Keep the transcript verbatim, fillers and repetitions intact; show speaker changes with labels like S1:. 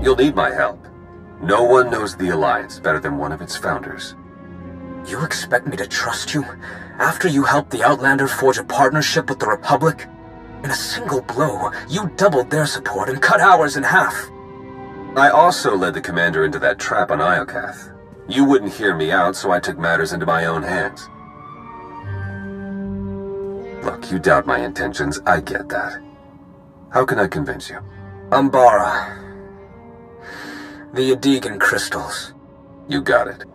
S1: You'll need my help. No one knows the Alliance better than one of its founders.
S2: You expect me to trust you? After you helped the Outlander forge a partnership with the Republic? In a single blow, you doubled their support and cut ours in half.
S1: I also led the commander into that trap on Iokath. You wouldn't hear me out, so I took matters into my own hands. Look, you doubt my intentions, I get that. How can I convince you?
S2: Umbara. The Adegan crystals.
S1: You got it.